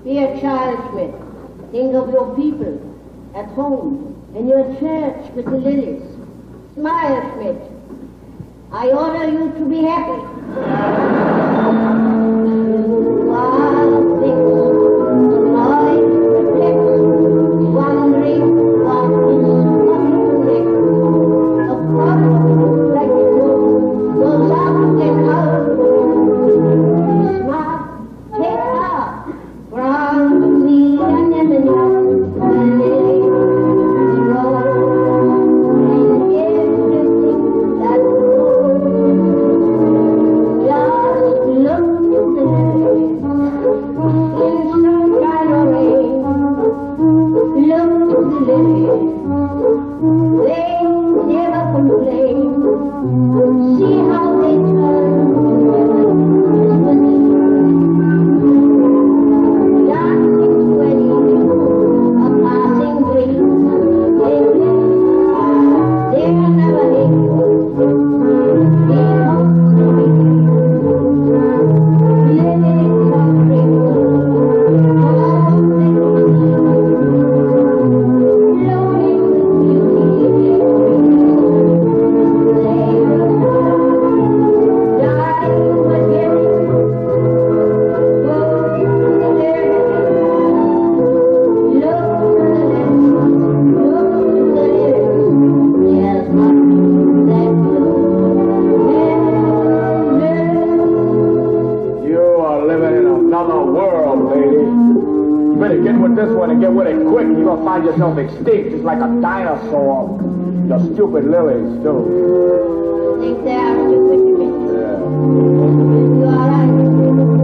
Dear child Schmidt, think of your people at home and your church with the lilies. Smile, Schmidt. I order you to be happy. Wild things, the mind reflects, wandering on this wonderful wreck. A prodigal black moon goes out and out. Smart, take heart, from the anemone, the lily, and everything that grows. Just look to the lily, in sunshine or rain. Look to the lily, they never complain. See how they turn together as one dancing sweating, a passing dream. They live, they're never late. They hope to be lilies are twinkle, all they glowing with beauty. They die again. Go to the lily, look to the lily, look to the lily. Just watch that blue hair. You are living in another world, lady. You better get with this one and get with it quick. You're gonna find yourself extinct just like a dinosaur. The stupid lilies, too. Think they are stupid, Schmidt. Yeah. You are right.